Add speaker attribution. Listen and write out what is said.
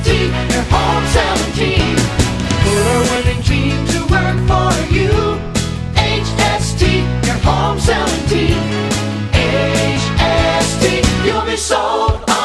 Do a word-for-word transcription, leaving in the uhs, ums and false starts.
Speaker 1: T, your home selling team. Put a winning team to work for you. H S T, your home selling team. H S T, you'll be sold.